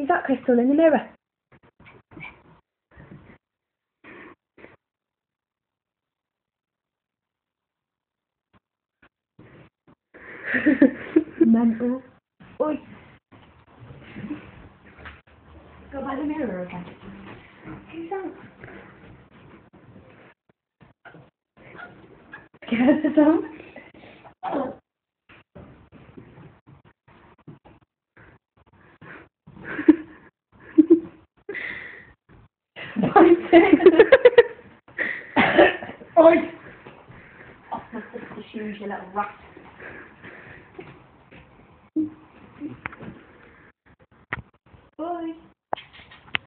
Is that crystal in the mirror? Mental. Oi. Go by the mirror again. Who's that? Scared of them? Oi! Off the shoes, you little rat.